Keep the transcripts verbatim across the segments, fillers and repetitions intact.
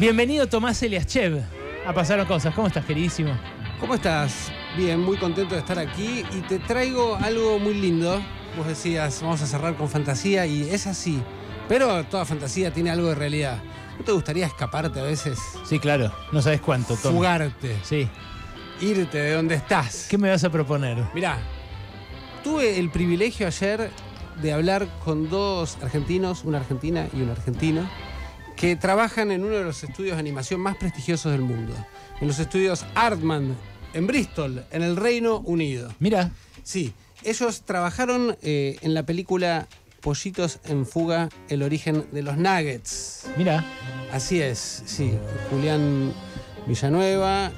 Bienvenido Tomás Eliaschev. A Pasaron Cosas. ¿Cómo estás, queridísimo? ¿Cómo estás? Bien, muy contento de estar aquí y te traigo algo muy lindo. Vos decías, vamos a cerrar con fantasía y es así. Pero toda fantasía tiene algo de realidad. ¿No te gustaría escaparte a veces? Sí, claro. No sabes cuánto, Tom. Fugarte. Sí. Irte de donde estás. ¿Qué me vas a proponer? Mirá, tuve el privilegio ayer de hablar con dos argentinos, una argentina y un argentino, que trabajan en uno de los estudios de animación más prestigiosos del mundo. En los estudios Aardman, en Bristol, en el Reino Unido. Mira. Sí, ellos trabajaron eh, en la película Pollitos en Fuga, el origen de los Nuggets. Mira. Así es, sí. Julián Villanueva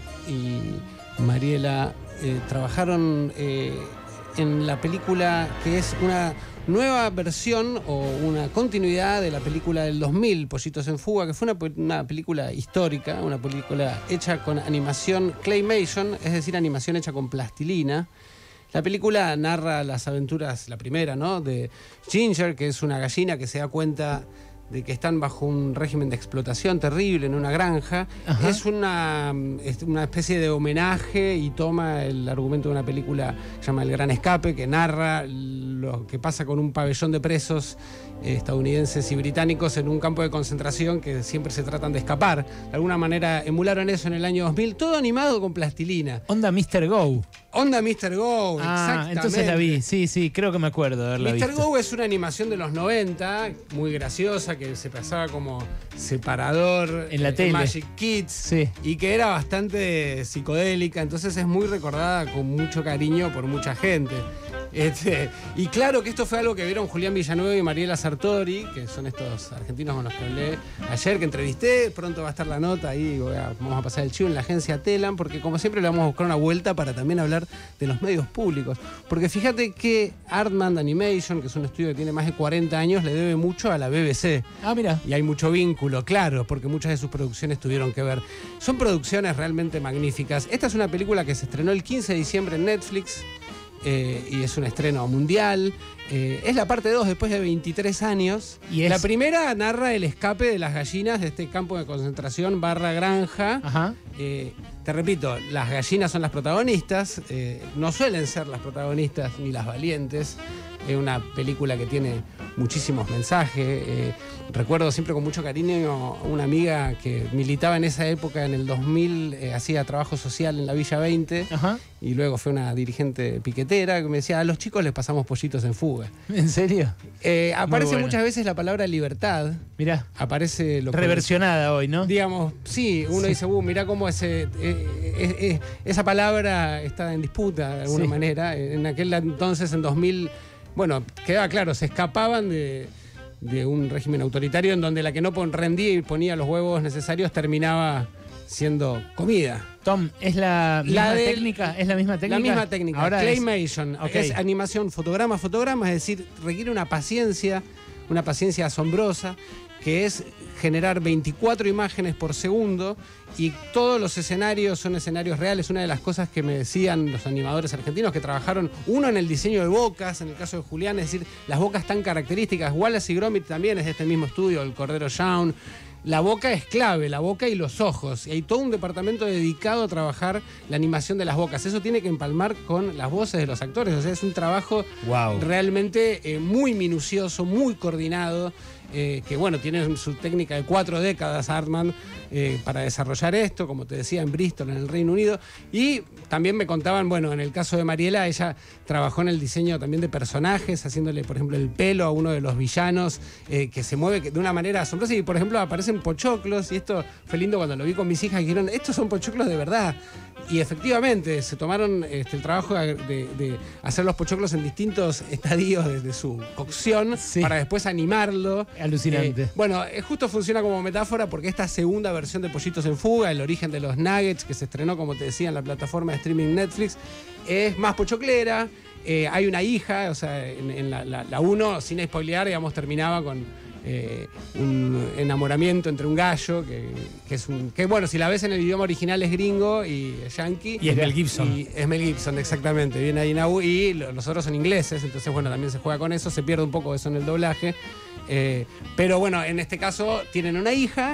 y Mariela eh, trabajaron eh, en la película que es una nueva versión o una continuidad de la película del dos mil, Pollitos en Fuga, que fue una, una película histórica, una película hecha con animación claymation, es decir, animación hecha con plastilina. La película narra las aventuras, la primera, ¿no?, de Ginger, que es una gallina que se da cuenta de que están bajo un régimen de explotación terrible en una granja. Ajá. Es una, es una especie de homenaje y toma el argumento de una película que se llama El Gran Escape, que narra lo que pasa con un pabellón de presos eh, estadounidenses y británicos en un campo de concentración que siempre se tratan de escapar. De alguna manera emularon eso en el año dos mil, todo animado con plastilina. Onda mister Go. Onda mister Go, ah, exactamente. Entonces la vi, sí, sí, creo que me acuerdo de haberla mister visto. Go es una animación de los noventa, muy graciosa, que se pasaba como separador en la eh, tele. Magic Kids, sí. Y que era bastante psicodélica, entonces es muy recordada con mucho cariño por mucha gente. Este, y claro que esto fue algo que vieron Julián Villanueva y Mariela Sartori, que son estos argentinos con los que hablé ayer, que entrevisté. Pronto va a estar la nota ahí, voy a, vamos a pasar el chivo en la agencia Telam, porque como siempre le vamos a buscar una vuelta para también hablar de los medios públicos. Porque fíjate que Aardman Animation, que es un estudio que tiene más de cuarenta años, le debe mucho a la B B C. Ah, mira. Y hay mucho vínculo, claro, porque muchas de sus producciones tuvieron que ver. Son producciones realmente magníficas. Esta es una película que se estrenó el quince de diciembre en Netflix. Eh, y es un estreno mundial. Eh, es la parte dos después de veintitrés años. ¿Y es? La primera narra el escape de las gallinas de este campo de concentración barra granja. Ajá. Eh, te repito, las gallinas son las protagonistas. Eh, no suelen ser las protagonistas ni las valientes. Es una película que tiene muchísimos mensajes. Eh, recuerdo siempre con mucho cariño a una amiga que militaba en esa época, en el dos mil, eh, hacía trabajo social en la Villa veinte. Ajá. Y luego fue una dirigente piquetera que me decía, a los chicos les pasamos pollitos en fuga. ¿En serio? Eh, aparece muchas veces la palabra libertad. Mirá. Aparece lo reversionada hoy, ¿no? Digamos, sí, uno sí. dice, uh, mirá cómo ese, eh, eh, eh, esa palabra está en disputa de alguna sí. manera. En aquel entonces, en dos mil... Bueno, quedaba claro, se escapaban de, de un régimen autoritario en donde la que no rendía y ponía los huevos necesarios terminaba siendo comida. Tom, ¿es la misma la de, técnica? ¿Es la misma técnica? La misma técnica, ahora claymation. Es, okay. Es animación fotograma a fotograma, es decir, requiere una paciencia, una paciencia asombrosa, que es generar veinticuatro imágenes por segundo y todos los escenarios son escenarios reales. Una de las cosas que me decían los animadores argentinos que trabajaron, uno en el diseño de bocas, en el caso de Julián, es decir, las bocas tan características. Wallace y Gromit también es de este mismo estudio, el Cordero Shaun. La boca es clave, la boca y los ojos. Y hay todo un departamento dedicado a trabajar la animación de las bocas. Eso tiene que empalmar con las voces de los actores. O sea, es un trabajo wow. realmente eh, muy minucioso, muy coordinado. Eh, que bueno, tiene su técnica de cuatro décadas Aardman eh, para desarrollar esto, como te decía, en Bristol, en el Reino Unido. Y también me contaban, bueno, en el caso de Mariela, ella trabajó en el diseño también de personajes, haciéndole, por ejemplo, el pelo a uno de los villanos, eh, que se mueve de una manera asombrosa. Y, por ejemplo, aparecen pochoclos, y esto fue lindo cuando lo vi con mis hijas, y dijeron, estos son pochoclos de verdad. Y efectivamente, se tomaron este, el trabajo de, de hacer los pochoclos en distintos estadios desde su cocción, sí. para después animarlo. Alucinante. Eh, bueno, justo funciona como metáfora porque esta segunda versión de Pollitos en Fuga, el origen de los Nuggets, que se estrenó, como te decía, en la plataforma de streaming Netflix, es más pochoclera. Eh, hay una hija, o sea, en, en la uno, sin spoilear, digamos, terminaba con eh, un enamoramiento entre un gallo, que, que es un... que bueno, si la ves en el idioma original es gringo y es yankee. Y es Mel Gibson. Y es Mel Gibson, exactamente. Viene ahí Nau, y los otros son ingleses, entonces bueno, también se juega con eso, se pierde un poco eso en el doblaje. Eh, pero bueno, en este caso tienen una hija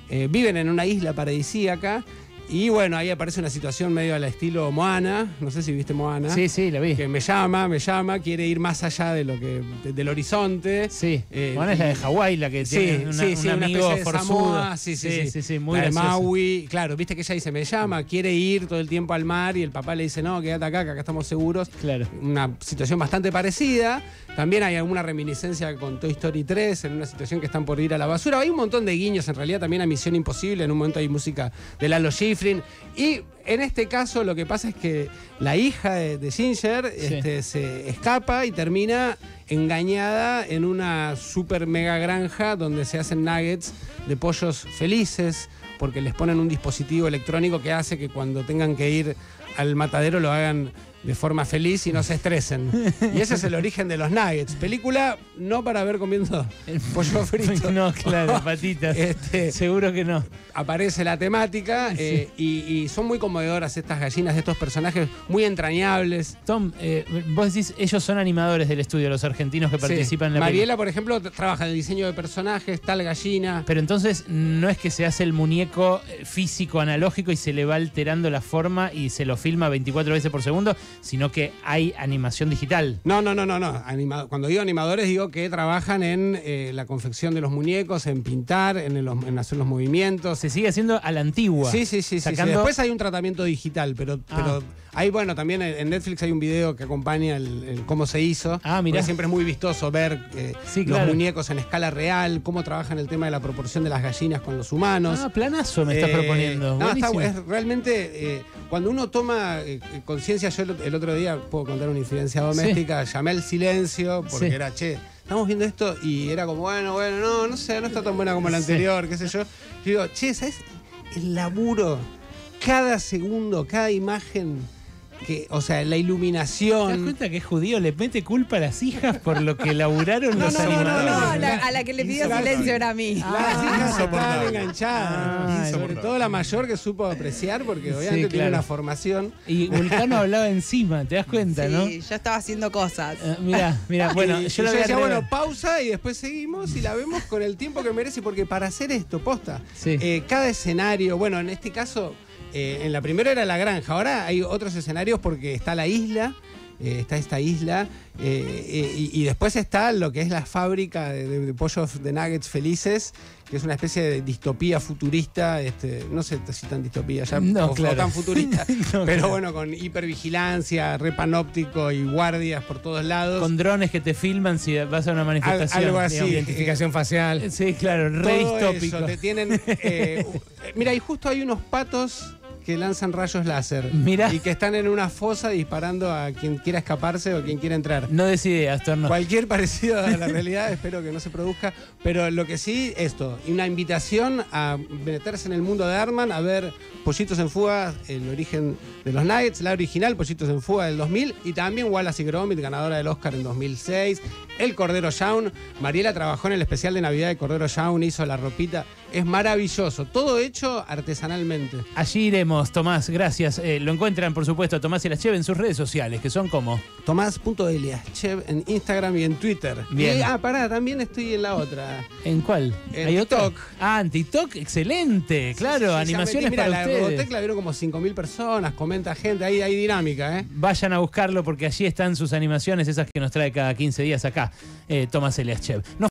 eh, viven en una isla paradisíaca. Y bueno, ahí aparece una situación medio al estilo Moana, no sé si viste Moana. Sí, sí, la vi. Que me llama, me llama, quiere ir más allá de lo que de- del horizonte. Sí, Eh, Moana es la de Hawái, la que Sí, tiene una, sí, sí, un una amigo especie de forzudo. Samoa, sí, sí, sí, sí, sí, muy la de gracioso. Maui, claro, viste que ella dice, me llama, quiere ir todo el tiempo al mar y el papá le dice, no, quédate acá, que acá estamos seguros. Claro. Una situación bastante parecida. También hay alguna reminiscencia con Toy Story tres, en una situación que están por ir a la basura. Hay un montón de guiños, en realidad también a Misión Imposible, en un momento hay música de Lalo Schifrin. Y en este caso lo que pasa es que la hija de, de Ginger Sí. este, se escapa y termina engañada en una super mega granja donde se hacen nuggets de pollos felices porque les ponen un dispositivo electrónico que hace que cuando tengan que ir al matadero lo hagan de forma feliz y no se estresen. Y ese es el origen de los nuggets. Película no para ver comiendo pollo frito. No, claro, patitas. Este, Seguro que no. aparece la temática eh, y, y son muy conmovedoras estas gallinas de estos personajes muy entrañables. Tom, eh, vos decís, ellos son animadores del estudio, los argentinos que participan Sí. en la Mariela, película. por ejemplo, t- trabaja en el diseño de personajes, tal gallina. Pero entonces no es que se hace el muñeco eh, físico analógico y se le va alterando la forma y se lo filma veinticuatro veces por segundo, sino que hay animación digital. No, no, no, no, no. Anima- Cuando digo animadores digo que trabajan en eh, la confección de los muñecos, en pintar, en, el- en hacer los movimientos. Se sigue haciendo a la antigua. Sí, sí, sí, sí, sí. Sacando- Después hay un tratamiento digital, pero, Ah. pero hay, bueno, también en en Netflix hay un video que acompaña el, el cómo se hizo. Ah, mirá. Porque siempre es muy vistoso ver eh, Sí, los claro. muñecos en escala real, cómo trabajan el tema de la proporción de las gallinas con los humanos. Ah, planazo me estás Eh, proponiendo. no, está- Buenísimo. es realmente, eh, cuando uno toma eh, conciencia, yo el, el otro día, puedo contar una incidencia doméstica, llamé al silencio, porque Sí. era, che, estamos viendo esto, y era como, bueno, bueno, no, no sé, no está tan buena como la Sí. anterior, qué sé yo. Yo digo, che, ¿sabes? El laburo, cada segundo, cada imagen, que, o sea, la ¿Te das iluminación. cuenta que es judío? Le mete culpa a las hijas por lo que laburaron No, los no, no, no, animadores. no, No, la- a la que le pidió Insoportable. silencio era a mí. Las hijas estaban Insoportable. enganchadas. Ah, Sobre insoportable. todo la mayor que supo apreciar, porque obviamente Sí, tiene claro. una formación. Y Vulcano hablaba encima, ¿te das cuenta, no? Sí, yo estaba haciendo cosas. Eh, mirá, mirá, bueno, Y- yo y lo voy a decía, rever. bueno, pausa y después seguimos y la vemos con el tiempo que merece, porque para hacer esto, posta, Sí. eh, cada escenario, bueno, en este caso, eh, en la primera era la granja, ahora hay otros escenarios porque está la isla, eh, está esta isla, eh, eh, y, y después está lo que es la fábrica de, de- de pollos de nuggets felices, que es una especie de distopía futurista, este, no sé si tan distopía ya, No, o, o claro. tan futurista, No, pero claro. bueno, con hipervigilancia, repanóptico y guardias por todos lados. Con drones que te filman si vas a una manifestación. algo así. digamos. Identificación facial. Sí, claro, re Todo distópico. eso, te tienen. eh, u- mira, y justo hay unos patos que lanzan rayos láser. Mirá. Y que están en una fosa disparando a quien quiera escaparse o quien quiera entrar. No des ideas, Torno. Cualquier parecido a la realidad, espero que no se produzca. Pero lo que sí, esto, una invitación a meterse en el mundo de Arman, a ver Pollitos en Fuga, el origen de los Nuggets, la original Pollitos en Fuga del dos mil, y también Wallace y Gromit, ganadora del Oscar en dos mil seis. El Cordero Shaun, Mariela trabajó en el especial de Navidad de Cordero Shaun, hizo la ropita. Es maravilloso, todo hecho artesanalmente. Allí iremos, Tomás, gracias. Eh, lo encuentran, por supuesto, a Tomás Eliaschev en sus redes sociales, que son como. Tomás.eliaschev en Instagram y en Twitter. Bien. Y, ah, pará, también estoy en la otra. ¿En cuál? En ¿Hay otra? TikTok. Ah, en TikTok, excelente. Claro, Sí, sí, ya animaciones metí. Mira, para la ustedes. Robotech la vieron como cinco mil personas, comenta gente, ahí hay dinámica, ¿eh? Vayan a buscarlo porque allí están sus animaciones, esas que nos trae cada quince días acá, eh, Tomás Eliaschev. Nos